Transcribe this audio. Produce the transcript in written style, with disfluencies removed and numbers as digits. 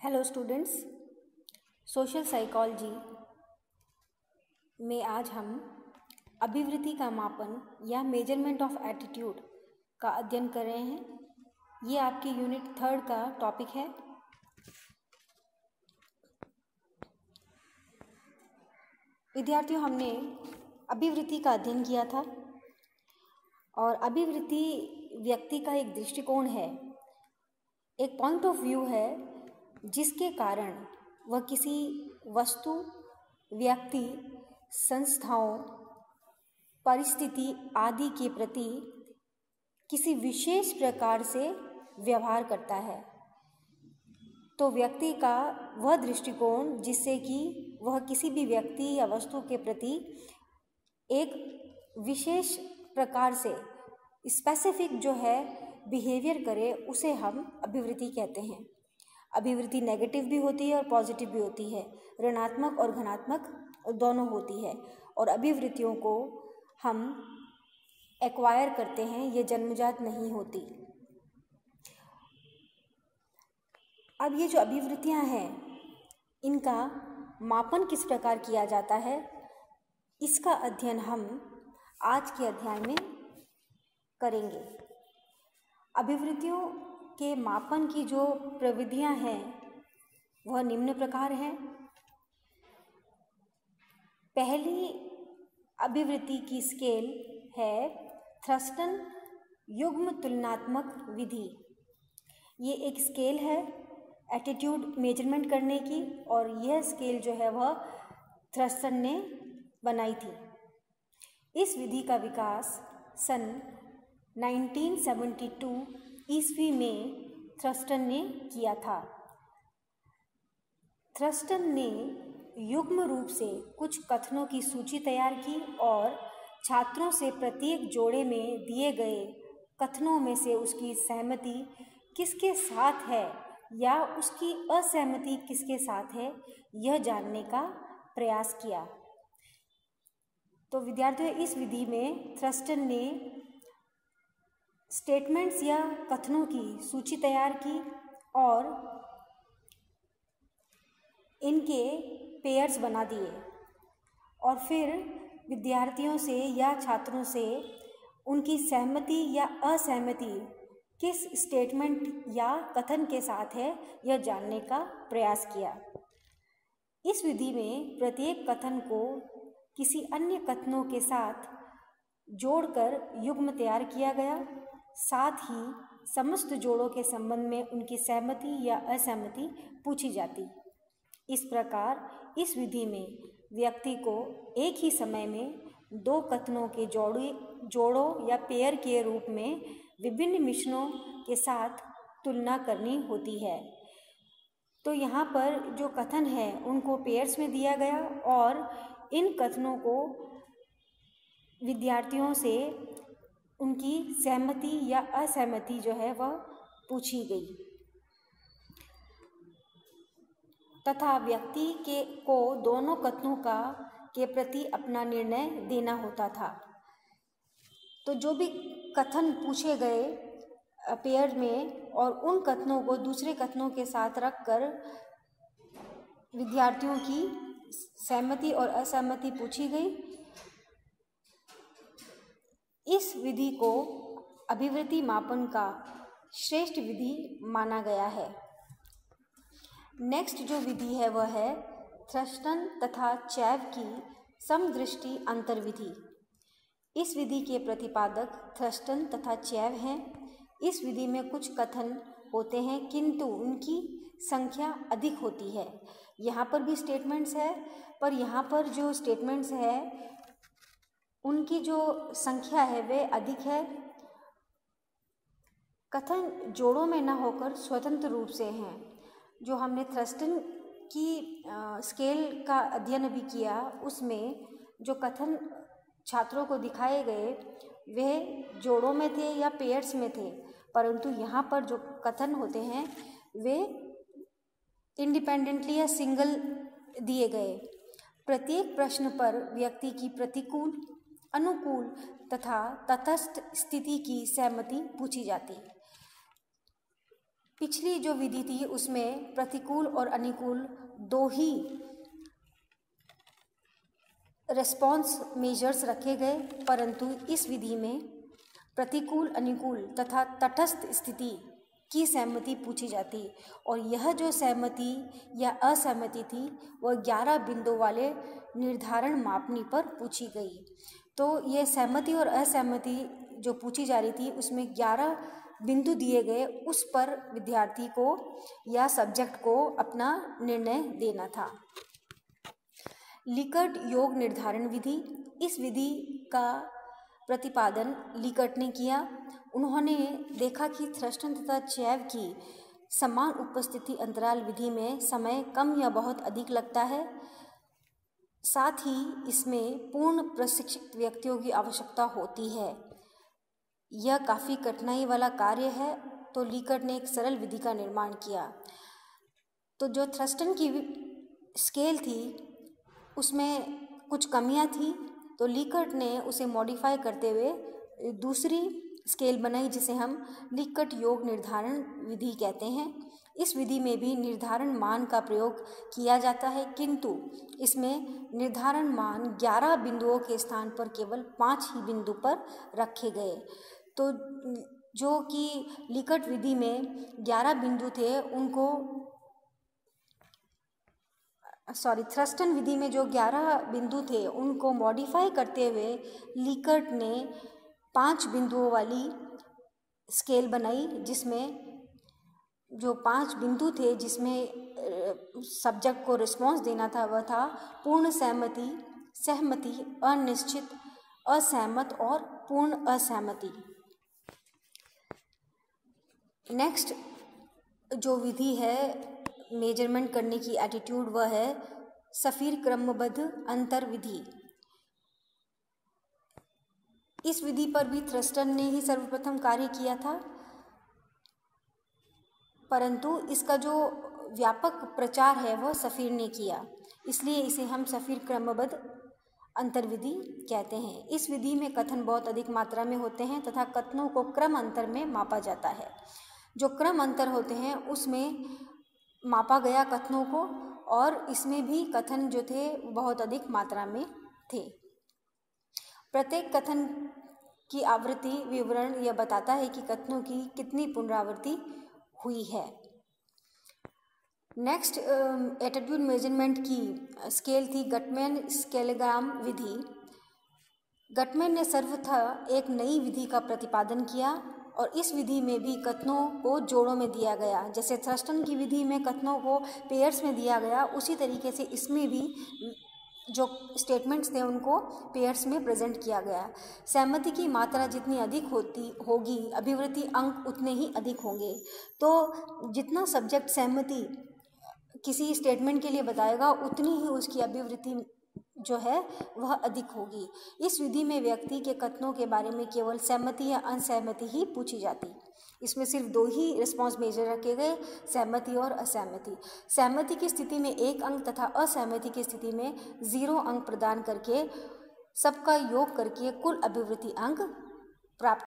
Hello students, social psychology में आज हम अभिवृत्ति का मापन या मेजरमेंट ऑफ एटीट्यूड का अध्ययन कर रहे हैं। ये आपके यूनिट 3 का टॉपिक है। विद्यार्थियों, हमने अभिवृत्ति का अध्ययन किया था और अभिवृत्ति व्यक्ति का एक दृष्टिकोण है, एक पॉइंट ऑफ व्यू है जिसके कारण वह किसी वस्तु, व्यक्ति, संस्थाओं, परिस्थिति आदि के प्रति किसी विशेष प्रकार से व्यवहार करता है। तो व्यक्ति का वह दृष्टिकोण जिससे कि वह किसी भी व्यक्ति या वस्तु के प्रति एक विशेष प्रकार से स्पेसिफिक जो है बिहेवियर करे, उसे हम अभिवृत्ति कहते हैं। अभिवृत्ति नेगेटिव भी होती है और पॉजिटिव भी होती है, ऋणात्मक और धनात्मक दोनों होती है। और अभिवृत्तियों को हम एक्वायर करते हैं, ये जन्मजात नहीं होती। अब ये जो अभिवृत्तियां हैं, इनका मापन किस प्रकार किया जाता है, इसका अध्ययन हम आज के अध्याय में करेंगे। अभिवृत्तियों के मापन की जो प्रविधियां हैं वह निम्न प्रकार हैं। पहली अभिवृत्ति की स्केल है थ्रस्टन युग्म तुलनात्मक विधि। ये एक स्केल है एटीट्यूड मेजरमेंट करने की, और यह स्केल जो है वह थ्रस्टन ने बनाई थी। इस विधि का विकास सन 1972 ईस्वी में थ्रस्टन ने किया था। थ्रस्टन ने युग्म रूप से कुछ कथनों की सूची तैयार की और छात्रों से प्रत्येक जोड़े में दिए गए कथनों में से उसकी सहमति किसके साथ है या उसकी असहमति किसके साथ है, यह जानने का प्रयास किया। तो विद्यार्थियों, इस विधि में थ्रस्टन ने स्टेटमेंट्स या कथनों की सूची तैयार की और इनके पेयर्स बना दिए, और फिर विद्यार्थियों से या छात्रों से उनकी सहमति या असहमति किस स्टेटमेंट या कथन के साथ है, यह जानने का प्रयास किया। इस विधि में प्रत्येक कथन को किसी अन्य कथनों के साथ जोड़कर युग्म तैयार किया गया। साथ ही समस्त जोड़ों के संबंध में उनकी सहमति या असहमति पूछी जाती। इस प्रकार इस विधि में व्यक्ति को एक ही समय में दो कथनों के जोड़ों या पेयर के रूप में विभिन्न मिश्रणों के साथ तुलना करनी होती है। तो यहाँ पर जो कथन है उनको पेयर्स में दिया गया और इन कथनों को विद्यार्थियों से उनकी सहमति या असहमति जो है वह पूछी गई तथा व्यक्ति को दोनों कथनों के प्रति अपना निर्णय देना होता था। तो जो भी कथन पूछे गए पेयर में, और उन कथनों को दूसरे कथनों के साथ रखकर विद्यार्थियों की सहमति और असहमति पूछी गई। इस विधि को अभिवृत्ति मापन का श्रेष्ठ विधि माना गया है। नेक्स्ट जो विधि है वह है थ्रस्टन तथा चैव की समदृष्टि अंतर विधि। इस विधि के प्रतिपादक थ्रस्टन तथा चैव हैं। इस विधि में कुछ कथन होते हैं किंतु उनकी संख्या अधिक होती है। यहाँ पर भी स्टेटमेंट्स है, पर यहाँ पर जो स्टेटमेंट्स है उनकी जो संख्या है वे अधिक है। कथन जोड़ों में न होकर स्वतंत्र रूप से हैं। जो हमने थ्रस्टन की स्केल का अध्ययन भी किया, उसमें जो कथन छात्रों को दिखाए गए वे जोड़ों में थे या पेयर्स में थे, परंतु यहाँ पर जो कथन होते हैं वे इंडिपेंडेंटली या सिंगल दिए गए। प्रत्येक प्रश्न पर व्यक्ति की प्रतिकूल, अनुकूल तथा तटस्थ स्थिति की सहमति पूछी जाती। पिछली जो विधि थी उसमें प्रतिकूल और अनुकूल दो ही रेस्पॉन्स मेजर्स रखे गए, परंतु इस विधि में प्रतिकूल, अनुकूल तथा तटस्थ स्थिति की सहमति पूछी जाती और यह जो सहमति या असहमति थी वह 11 बिंदु वाले निर्धारण मापनी पर पूछी गई। तो ये सहमति और असहमति जो पूछी जा रही थी उसमें 11 बिंदु दिए गए, उस पर विद्यार्थी को या सब्जेक्ट को अपना निर्णय देना था। लिकर्ट योग निर्धारण विधि, इस विधि का प्रतिपादन लिकर्ट ने किया। उन्होंने देखा कि थ्रस्टन तथा चैव की समान उपस्थिति अंतराल विधि में समय कम या बहुत अधिक लगता है, साथ ही इसमें पूर्ण प्रशिक्षित व्यक्तियों की आवश्यकता होती है। यह काफ़ी कठिनाई वाला कार्य है, तो लिकर्ट ने एक सरल विधि का निर्माण किया। तो जो थ्रस्टन की स्केल थी उसमें कुछ कमियां थी, तो लिकर्ट ने उसे मॉडिफाई करते हुए दूसरी स्केल बनाई जिसे हम लिकर्ट योग निर्धारण विधि कहते हैं। इस विधि में भी निर्धारण मान का प्रयोग किया जाता है, किंतु इसमें निर्धारण मान 11 बिंदुओं के स्थान पर केवल 5 ही बिंदु पर रखे गए। तो जो कि लिकर्ट विधि में 11 बिंदु थे उनको थ्रस्टन विधि में जो 11 बिंदु थे उनको मॉडिफाई करते हुए लिकर्ट ने 5 बिंदुओं वाली स्केल बनाई, जिसमें जो 5 बिंदु थे जिसमें सब्जेक्ट को रिस्पॉन्स देना था वह था पूर्ण सहमति, सहमति, अनिश्चित, असहमत और पूर्ण असहमति। नेक्स्ट जो विधि है मेजरमेंट करने की एटीट्यूड वह है सफीर क्रमबद्ध अंतर विधि। इस विधि पर भी थ्रस्टन ने ही सर्वप्रथम कार्य किया था, परंतु इसका जो व्यापक प्रचार है वह सफीर ने किया, इसलिए इसे हम सफीर क्रमबद्ध अंतर विधि कहते हैं। इस विधि में कथन बहुत अधिक मात्रा में होते हैं तथा कथनों को क्रम अंतर में मापा जाता है। जो क्रम अंतर होते हैं उसमें मापा गया कथनों को, और इसमें भी कथन जो थे बहुत अधिक मात्रा में थे। प्रत्येक कथन की आवृत्ति विवरण यह बताता है कि कथनों की कितनी पुनरावृत्ति हुई है। नेक्स्ट एटीट्यूड मेजरमेंट की स्केल थी गटमैन स्केलोग्राम विधि। गटमैन ने सर्वथा एक नई विधि का प्रतिपादन किया और इस विधि में भी कथनों को जोड़ों में दिया गया। जैसे थ्रस्टन की विधि में कथनों को पेयर्स में दिया गया, उसी तरीके से इसमें भी जो स्टेटमेंट्स थे उनको पेयर्स में प्रेजेंट किया गया। सहमति की मात्रा जितनी अधिक होगी अभिवृत्ति अंक उतने ही अधिक होंगे। तो जितना सब्जेक्ट सहमति किसी स्टेटमेंट के लिए बताएगा उतनी ही उसकी अभिवृत्ति जो है वह अधिक होगी। इस विधि में व्यक्ति के कथनों के बारे में केवल सहमति या असहमति ही पूछी जाती। इसमें सिर्फ 2 ही रिस्पॉन्स मेजर रखे गए, सहमति और असहमति। सहमति की स्थिति में 1 अंक तथा असहमति की स्थिति में 0 अंक प्रदान करके सबका योग करके कुल अभिवृत्ति अंक प्राप्त